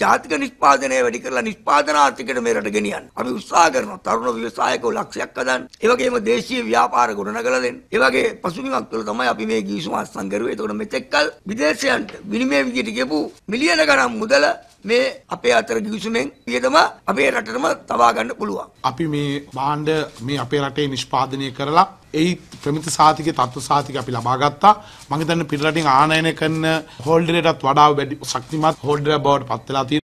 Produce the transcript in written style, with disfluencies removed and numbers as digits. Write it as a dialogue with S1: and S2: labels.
S1: ජාතික නිෂ්පාදනය වැඩි කරලා නිෂ්පාදන ආර්ථිකයට මේ රට ගෙනියන්න. අපි උත්සාහ කරනවා තරුණ ව්‍යවසායකයෝ ලක්ෂයක් හදන්න. ඒ වගේම දේශීය ව්‍යාපාර ගොඩනගලා දෙන්න. ඒ වගේ පසුබිමක් තුළ තමයි අපි මේ ගිවිසුම අත්සන් කරුවේ. ඒතකොට මෙතෙක්කල් විදේශයන්ට විනිමය විදියට කියපු මිලියන ගණන් මුදල මේ අපේ අතර ගිවිසුමෙන් වියදම අපේ රටටම තබා ගන්න පුළුවන්.
S2: අපි මේ භාණ්ඩ මේ අපේ රටේ නිෂ්පාදනය කරලා ඒ ප්‍රමිති සාතිකයේ තත්ත්ව සාතික අපි ලබා ගත්තා. මම හිතන්නේ පිටරටින් ආනයනය කරන හෝල්ඩරයටත් වඩා වැඩි ශක්තිමත් හෝල්ඩරයක් බවට පත් වෙලා තියෙනවා.